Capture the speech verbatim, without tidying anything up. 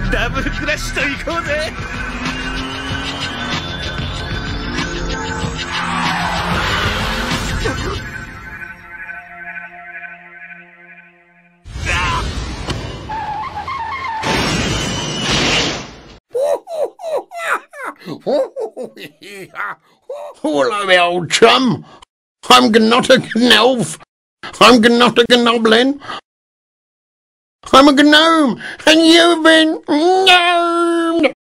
ダブルクラッシュと行こうぜ。 Hello, old chum. I'm not a elf. I'm not a goblin. I'm a gnome, and you've been gnomed.